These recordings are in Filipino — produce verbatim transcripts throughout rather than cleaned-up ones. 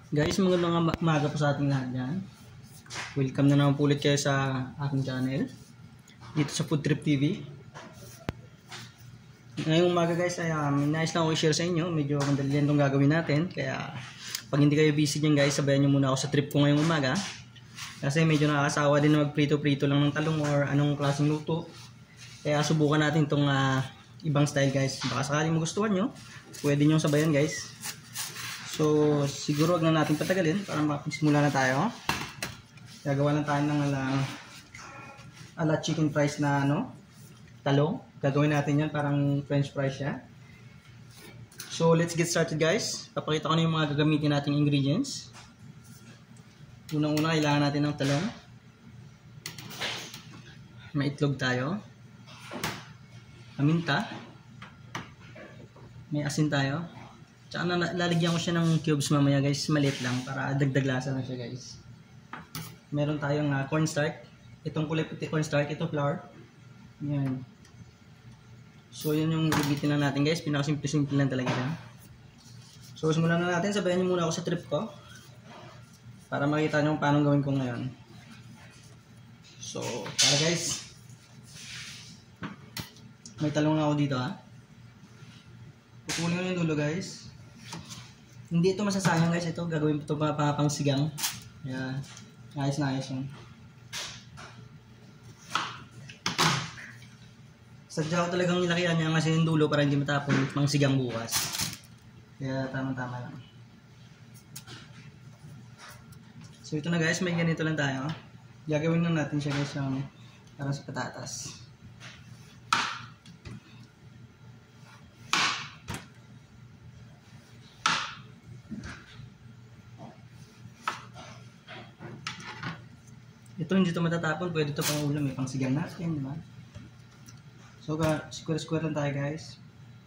Guys, magandang umaga po sa ating lahat dyan. Welcome na naman po ulit kayo sa aking channel dito sa Food Trip T V. Ngayong umaga guys ay um, nais lang ako i-share sa inyo. Medyo madali lang itong gagawin natin. Kaya pag hindi kayo busy dyan guys, sabayan nyo muna ako sa trip ko ngayong umaga. Kasi medyo nakakasawa din na magprito-prito lang ng talong or anong klaseng luto. Kaya subukan natin itong uh, ibang style guys. Baka sakaling magustuhan nyo, pwede nyo sabayan guys. So, siguro wag na natin patagalin para makapagsimula na tayo. Gagawa lang tayo ng ala, ala chicken fries na ano, talong. Gagawin natin yan parang french fries siya. So, let's get started guys. Papakita ko na yung mga gagamitin nating ingredients. Unang-una, kailangan natin ng talong. May itlog tayo. Paminta. May asin tayo. Tsaka lalagyan ko siya ng cubes mamaya guys, maliit lang para dagdag lasa lang siya guys. Meron tayong uh, cornstarch. Itong kulay puti cornstarch, ito flour. Yan. So yun yung gamitin lang natin guys, pinakasimple-simple lang talaga yan. So simulan na natin, sabayan niyo muna ako sa trip ko. Para makita niyo paano gawin ko ngayon. So, para guys. May talong ako dito ha. Pupunin ko yung dulo guys. Hindi ito masasayang guys, ito gagawin ito pa pang sigang. Kaya ayos na ayos yun. Sadya ko talagang nilakihan niya kasi yung dulo para hindi matapon pang sigang bukas. Kaya tama-tama lang. So ito na guys, may ganito lang tayo. Gagawin lang natin siya guys yung parang sa patatas. Ito hindi ito matatapon, pwede ito pang ulam, may pang sigang natin, di ba? So, square-square lang tayo guys.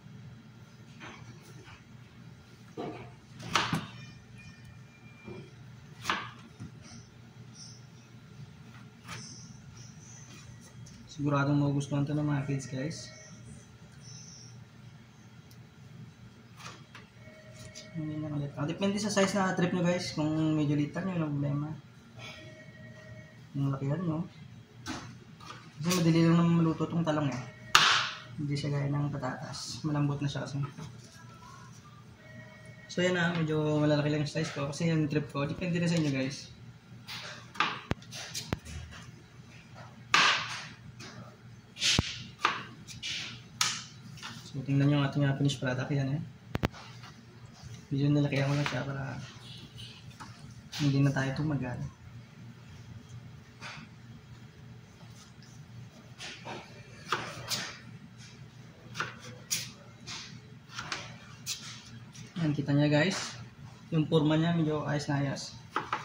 Siguradong magugustuhan ito ng mga kids guys. Ah, depende sa size na trip nyo guys, kung medyo litan nyo, walang problema. Yung lakihan nyo. Kasi madali lang naman maluto itong talong eh. Hindi siya gaya ng patatas. Malambot na siya kasi. So yan na, medyo malalaki lang yung size ko. Kasi yung trip ko, depende na sa inyo guys. So tingnan nyo ang ating finished product yan eh. Medyo nalakihan ko lang siya para hindi na tayo tumagal. Yan, kita niya guys, yung forma niya medyo ayos na ayos.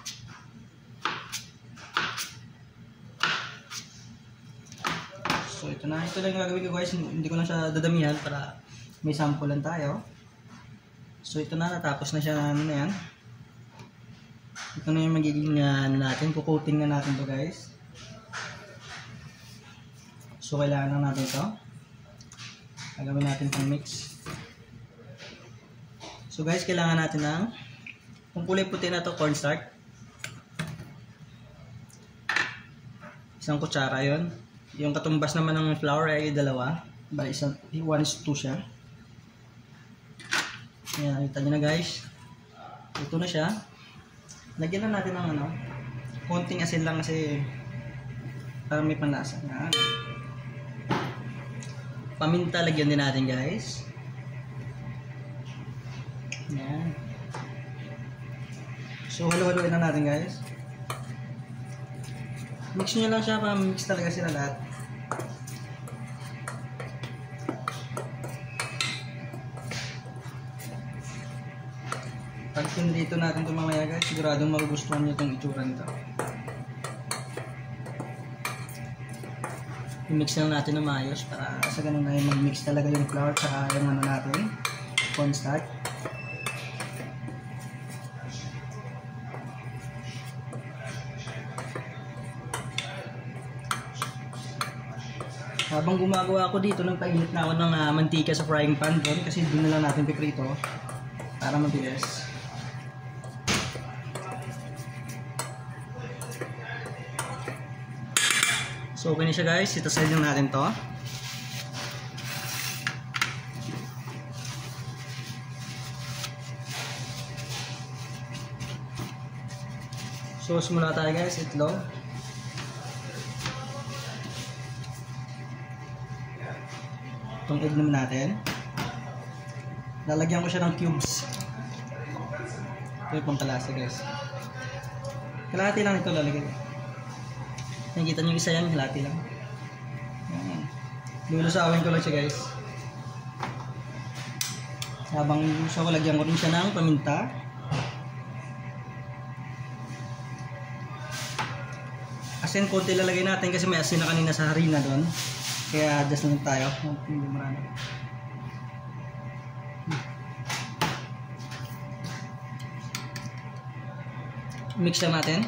So ito na, ito lang yung gagawin ko guys, hindi ko lang siya dadamihan para may sample lang tayo. So ito na, natapos na siya, ano na yan. Ito na yung magiging uh, natin, kukoating na natin to guys. So kailangan lang natin to. Gagawin natin pang mix. So guys, kailangan natin ng kung kulay puti na to, cornstarch. Isang kutsara yon. Yung katumbas naman ng flour ay dalawa. Bali, isang, one is two siya. Ayan, nakita nyo na guys. Ito na siya. Lagyan na natin ng ano, konting asin lang kasi para may panlasa. Ayan. Paminta lagyan din natin guys. Yan. So halo-haloin na natin guys. Mix nyo lang siya para mix talaga sila lahat. Pag pinrito natin ito mamaya guys, siguradong magugustuhan nyo itong itsura nito. I-mix lang natin na maayos para sa ganun na yung mag-mix talaga yung flour at yung ano natin, cornstarch. Habang gumagawa ako dito, nagpainit na ako ng uh, mantika sa frying pan doon kasi doon na lang natin piprito para mabilis. So okay na siya guys, itaside lang natin to. So simula tayo guys, itlog. Itong egg naman natin. Lalagyan ko siya ng cubes. Ito yung pampalasa guys. Kalahati lang ito lalagyan. Nakikita nyo isa yan, kalahati lang. Lulusawin ko lang siya guys. Habang gusto ko, lagyan ko rin siya ng paminta. Asin konti lalagay natin kasi may asin na kanina sa harina doon. Kaya adjust lang tayo. Hindi marami. Mix lang natin.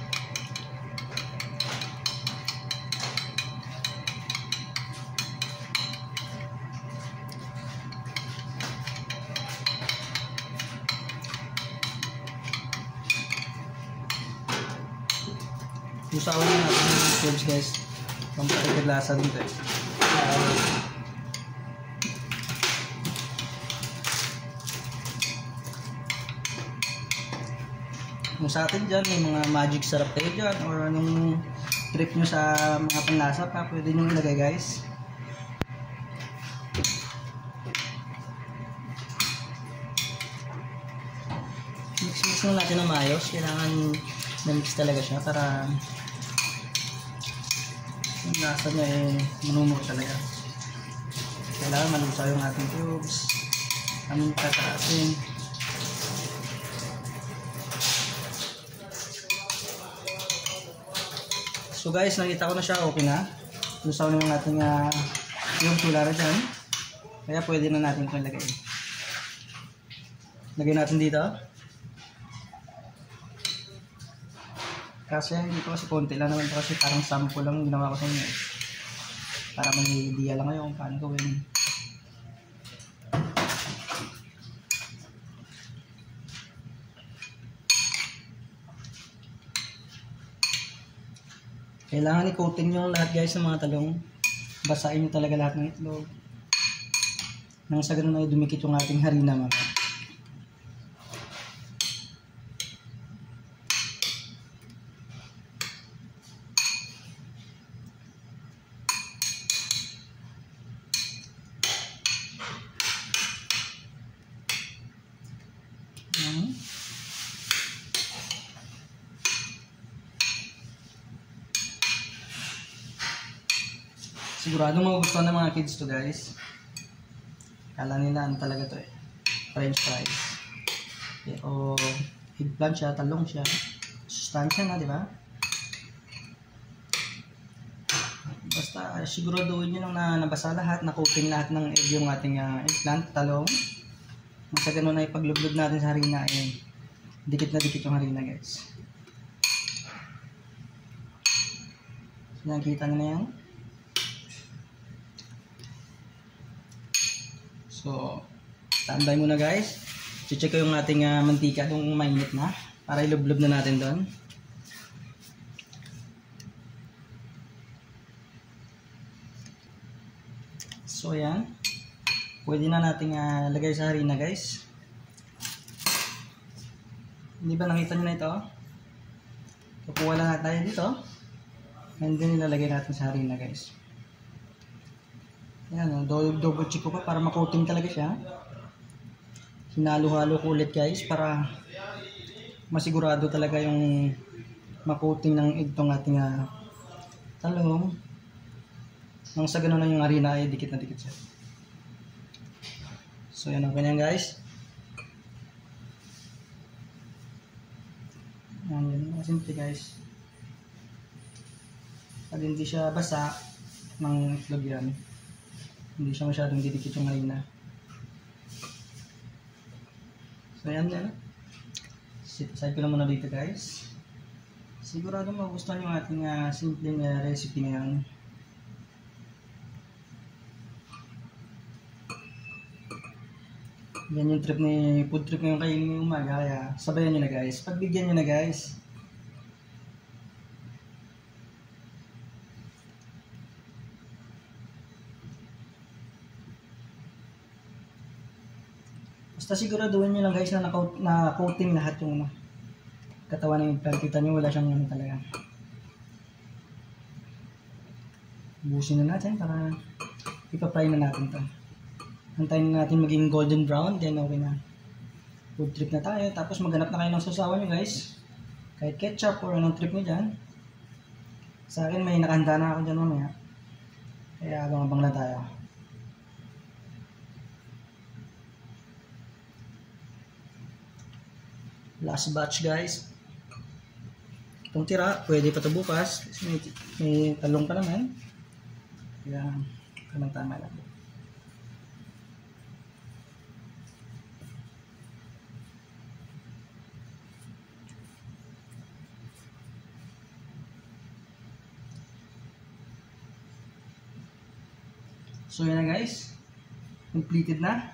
Usawan na natin yung cubes guys. Pampatiglasa dito. Kung sa atin dyan, may mga magic sarap kayo dyan or anong trip nyo sa mga panlasa pa, pwede nyo ilagay guys. Mix-mix lang natin ng maayos. Kailangan na-mix talaga siya para yung lasa niya eh manumog talaga. Kailangan malusaw yung ating cubes. Aming tataasin. So guys, nakita ko na siya, okay na. Lusaw na yung ating uh, yung tulara dyan. Kaya pwede na natin ito ilagay. Lagay natin dito. Kasi dito kasi konti lang naman ito kasi parang sample lang ginawa ko sa inyo. Para may idea lang kayo kung paano gawin. Kailangan i-coating nyo lahat guys ng mga talong. Basahin nyo talaga lahat ng itlog. Nang sa ganun ay dumikit yung ating harina mga. Hmm. Siguradong magugustuhan ng mga kids to guys. Kala nila ano talaga to eh. French fries. Pero eggplant siya, talong siya. Sustansya na, di ba? Basta siguraduhin nyo lang na nabasa lahat, na-coating lahat ng egg yung ating uh, eggplant, talong. Sa ganun ay paglublob natin sa harina eh, dikit na dikit yung harina guys. So nakikita nyo na yan. So, standby muna guys. I-check ko yung ating uh, mantika kung mainit na para ilublob na natin doon. So, yan. Pwede na nating uh, lagay sa harina guys. Hindi ba nakita nyo na ito? Kukuha lang tayo dito. And then ilalagay natin sa harina guys. Yan, double check ko pa para makoating talaga siya. Hinalo-halo ko ulit guys para masigurado talaga yung makoating ng itong ating uh, talong. Nang sa ganun na yung harina ay dikit na dikit siya. So yan ang ganyan guys. Yan, yan. Simple guys. Pag hindi siya basa ng itlog yan, hindi siya masyadong didikit yung harina. So yan yan. Side ko lang muna dito guys. Sigurado magustuhan yung ating uh, simpleng uh, recipe ngayon. Yan yung trip ni food trip ngayong kainin ngayong umaga. Kaya sabayan nyo na guys. Pagbigyan nyo na guys. Basta siguraduhin nyo lang guys na na-coating lahat yung ano, katawan ng eggplant. Kita nyo wala siyang ano talaga. Busin na natin para ipa-fry na natin to. Antayin na natin maging golden brown, then okay na. Food trip na tayo. Tapos maghanap na kayo ng sausawan nyo guys. Kahit ketchup or anong trip nyo dyan. Sa akin may nakahanda na ako dyan mamaya. Kaya abang-abang lang tayo. Last batch guys. Itong tira, pwede pa ito bukas. May, may talong pa naman. Kaya kanang tama lang. So yan na guys. Completed na.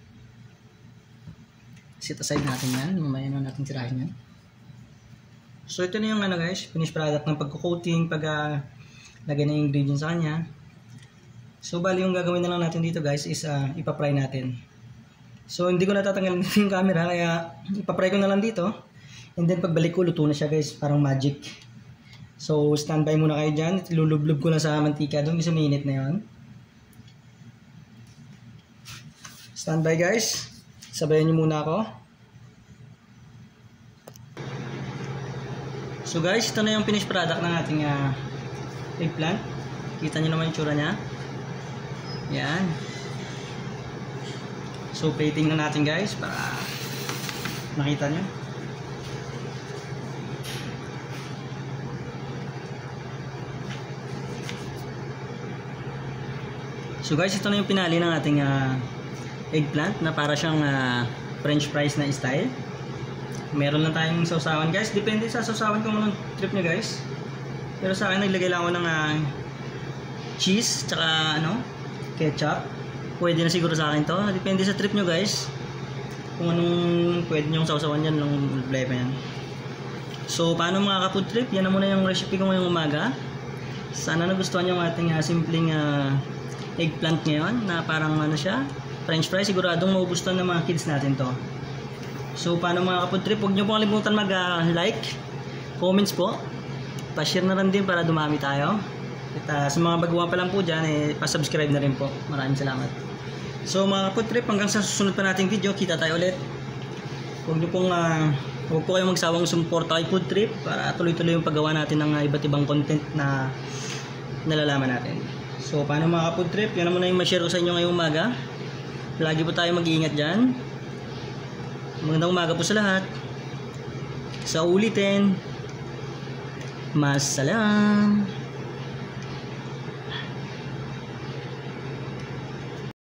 Set aside natin yan. Mamaya na natin tirahin yan. So ito na yung ano guys, finished product ng pagko-coating, pag uh, lagay ng ingredients sa kanya. So bali yung gagawin na lang natin dito guys is uh, ipa-fry natin. So hindi ko natatanggalin yung camera kaya ipa-fry ko na lang dito. And then pagbalik ko luto na siya guys, parang magic. So standby muna kayo dyan. Ilulublob ko lang sa mantika doon, isang minute na yun. Standby guys. Sabayan nyo muna ako. So guys, ito na yung finished product ng ating uh, eggplant. Kita nyo naman yung tsura nya. Yan. So plating na natin guys para makita nyo. So guys, ito na yung pinali ng ating uh, eggplant na para siyang uh, french fries na style. Meron lang tayong sausawan guys. Depende sa sausawan kung anong trip nyo guys. Pero sa akin naglagay lang ako ng uh, cheese tsaka ano, ketchup. Pwede na siguro sa akin to. Depende sa trip nyo guys. Kung anong pwede nyong sausawan yan ng blay pa yan. So paano mga ka-food trip? Yan na muna yung recipe ko ngayong umaga. Sana nagustuhan nyo ang ating uh, simpleng uh, eggplant ngayon na parang ano siya, french fries. Siguradong maugustuhan ng mga kids natin to. So paano mga ka-food trip, huwag nyo pong kalimutan mag-like, uh, comments po, pa-share na rin din para dumami tayo. At uh, sa mga baguhan pa lang po dyan, eh, pa-subscribe na rin po. Maraming salamat. So mga ka-food trip, hanggang sa susunod pa nating video, kita tayo ulit. Huwag nyo pong uh, huwag po kayong magsawang sumuporta kay food trip para tuloy-tuloy yung paggawa natin ng uh, iba't ibang content na nalalaman natin. So paano mga ka-food trip, yan na muna yung ma-share ko sa inyo ngayong umaga. Lagi po tayo mag-iingat dyan. Magandang umaga po sa lahat. Sa ulitin, masalam.